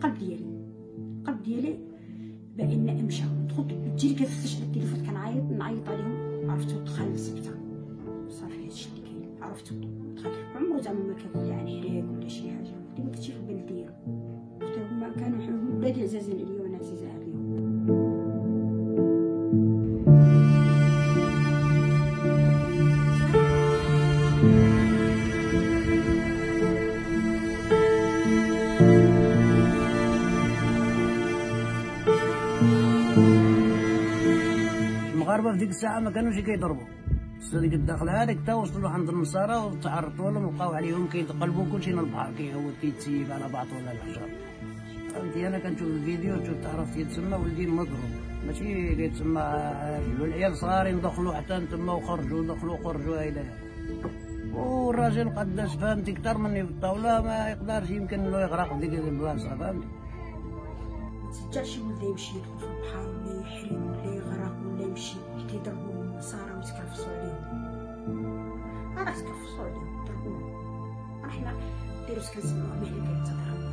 القلب ديالي بان مشى دخلت تجي كتفتش على التليفون كنعيط عليهم، عرفتو دخل للسبتة صافي هادشي اللي كاين. عرفتو دخل عمرو زعما ما كان يعني هريك ولا شي حاجه، ديما كنتي في البلد ديالو. اختي هما كانوا ولادي عزازين عليا وانا عزيزه عليهم. المغاربه في ديك الساعه ما كانوش كيضربوا، ديك الداخله هذيك تا وصلوا عند النصارى وتعرضوا لهم وبقاو عليهم كيتقلبوا كلشي للبحر كيهود كيتسيب على بعض ولا الحجر. فهمتي انا كنشوف الفيديو تعرفت يتسمى ولدي المضروب، ماشي كيتسمى والعيال صغارين دخلوا حتى تما وخرجوا دخلوا خرجوا هيدا. والراجل قداش فهمتي كثر مني في الطاوله ما يقدرش يمكن له يغرق في ديك البلاصه فهمتي. متشجعش ولدي يمشي يدخل في البحر ولا يحرم ولا يغرق ولا يمشي كيضربوا النصارى ويتكرفصوا عليهم. راه تكرفصوا عليهم ضربوهم، راه حنا نديرو كنسمعو مهلكات تضرب.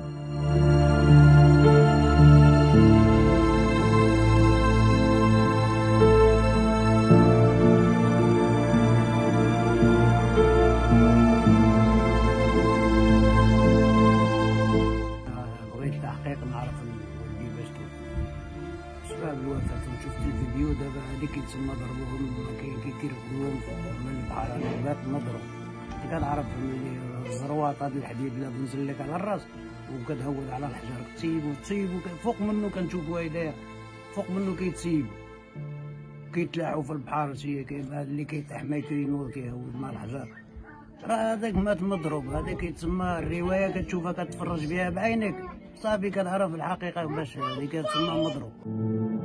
بغيت تحقيق نعرف ولدي باش سبب الوفاة، وشفت الفيديو دابا هادي كيتسمى ضربوهم كيركبوهم من البحر على الباب مضروب. انت كتعرف ملي الزروطه ديال الحديد لا تنزل لك على الراس وكتهود على الحجر تسيب فوق منه كنشوفو هيدايا فوق منه كيتسيب كيتلاحوا في البحر شي اللي كيطيح ما يكرينو كيهود مع الحجر. راه هذاك مات مضروب، هذا كيتسمى الروايه كتشوفها كتفرج بها بعينك صافي كتعرف الحقيقه باش هذه كتسمى مضروب.